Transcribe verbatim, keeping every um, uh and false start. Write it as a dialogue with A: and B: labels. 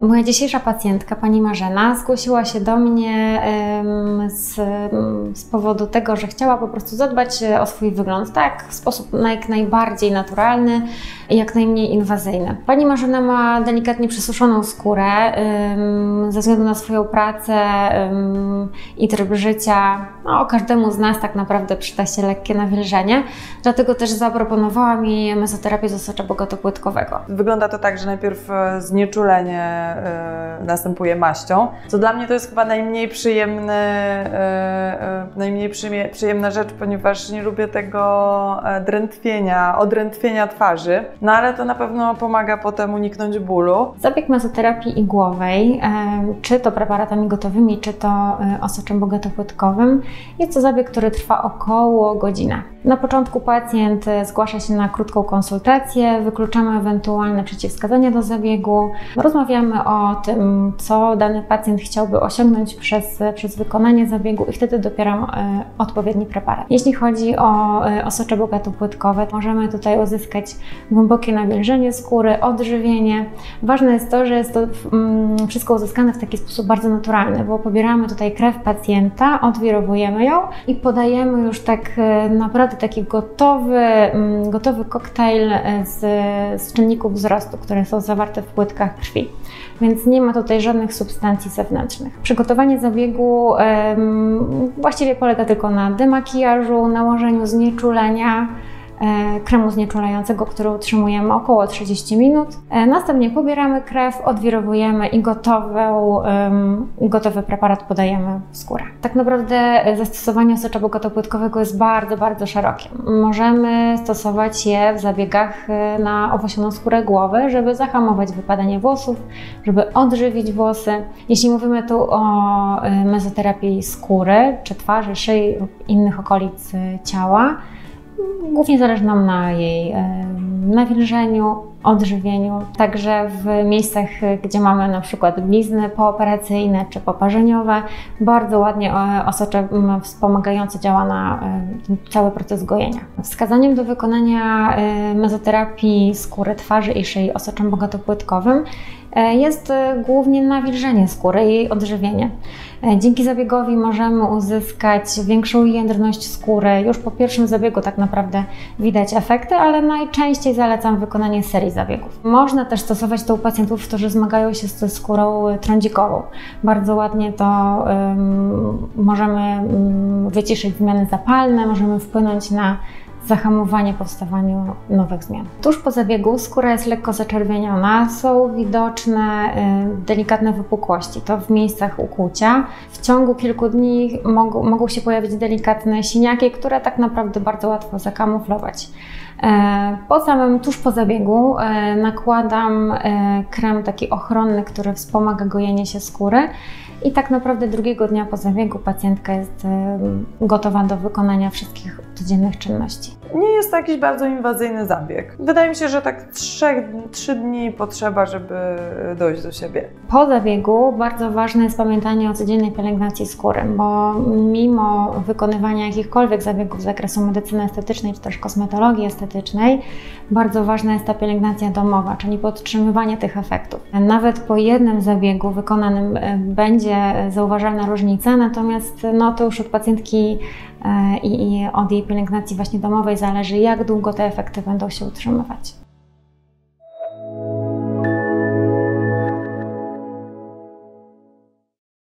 A: Moja dzisiejsza pacjentka, pani Marzena, zgłosiła się do mnie z, z powodu tego, że chciała po prostu zadbać o swój wygląd, tak, w sposób jak najbardziej naturalny i jak najmniej inwazyjny. Pani Marzena ma delikatnie przesuszoną skórę ze względu na swoją pracę i tryb życia. No, każdemu z nas tak naprawdę przyda się lekkie nawilżenie, dlatego też zaproponowałam jej mezoterapię z osocza bogatopłytkowego.
B: Wygląda to tak, że najpierw znieczulenie Yy, następuje maścią, co dla mnie to jest chyba najmniej przyjemny, yy, yy, najmniej przyjemna rzecz, ponieważ nie lubię tego drętwienia, odrętwienia twarzy, no ale to na pewno pomaga potem uniknąć bólu.
A: Zabieg mezoterapii igłowej, yy, czy to preparatami gotowymi, czy to yy, osoczem bogatopłytkowym, jest to zabieg, który trwa około godzinę. Na początku pacjent zgłasza się na krótką konsultację, wykluczamy ewentualne przeciwwskazania do zabiegu, rozmawiamy o tym, co dany pacjent chciałby osiągnąć przez, przez wykonanie zabiegu i wtedy dobieram e, odpowiedni preparat. Jeśli chodzi o e, osocze bogatopłytkowe, możemy tutaj uzyskać głębokie nawilżenie skóry, odżywienie. Ważne jest to, że jest to mm, wszystko uzyskane w taki sposób bardzo naturalny, bo pobieramy tutaj krew pacjenta, odwirowujemy ją i podajemy już tak e, naprawdę taki gotowy, mm, gotowy koktajl z, z czynników wzrostu, które są zawarte w płytkach krwi. Więc nie ma tutaj żadnych substancji zewnętrznych. Przygotowanie zabiegu um, właściwie polega tylko na demakijażu, nałożeniu znieczulenia, e, kremu znieczulającego, który utrzymujemy około trzydzieści minut. E, następnie pobieramy krew, odwirowujemy i gotową, um, gotowy preparat podajemy w skórę. Tak naprawdę zastosowanie osocza bogatopłytkowego jest bardzo, bardzo szerokie. Możemy stosować je w zabiegach na owłosioną skórę głowy, żeby zahamować wypadanie włosów, żeby odżywić włosy. Jeśli mówimy tu o mezoterapii skóry, czy twarzy, szyi lub innych okolic ciała, głównie zależy nam na jej nawilżeniu, odżywieniu. Także w miejscach, gdzie mamy na przykład blizny pooperacyjne czy poparzeniowe, bardzo ładnie osocze wspomagające działa na cały proces gojenia. Wskazaniem do wykonania mezoterapii skóry, twarzy i szyi osoczem bogatopłytkowym jest głównie nawilżenie skóry i jej odżywienie. Dzięki zabiegowi możemy uzyskać większą jędrność skóry. Już po pierwszym zabiegu tak naprawdę widać efekty, ale najczęściej zalecam wykonanie serii zabiegów. Można też stosować to u pacjentów, którzy zmagają się ze skórą trądzikową. Bardzo ładnie to um, możemy um, wyciszyć zmiany zapalne, możemy wpłynąć na zahamowanie powstawaniu nowych zmian. Tuż po zabiegu skóra jest lekko zaczerwieniona, są widoczne y, delikatne wypukłości, to w miejscach ukłucia. W ciągu kilku dni mogą, mogą się pojawić delikatne siniaki, które tak naprawdę bardzo łatwo zakamuflować. E, po samym, tuż po zabiegu e, nakładam e, krem taki ochronny, który wspomaga gojenie się skóry. I tak naprawdę drugiego dnia po zabiegu pacjentka jest gotowa do wykonania wszystkich codziennych czynności.
B: Nie jest to jakiś bardzo inwazyjny zabieg. Wydaje mi się, że tak trzy dni potrzeba, żeby dojść do siebie.
A: Po zabiegu bardzo ważne jest pamiętanie o codziennej pielęgnacji skóry, bo mimo wykonywania jakichkolwiek zabiegów z zakresu medycyny estetycznej czy też kosmetologii estetycznej, bardzo ważna jest ta pielęgnacja domowa, czyli podtrzymywanie tych efektów. Nawet po jednym zabiegu wykonanym będzie zauważalna różnica, natomiast no, to już od pacjentki i, i od jej pielęgnacji właśnie domowej zależy, jak długo te efekty będą się utrzymywać.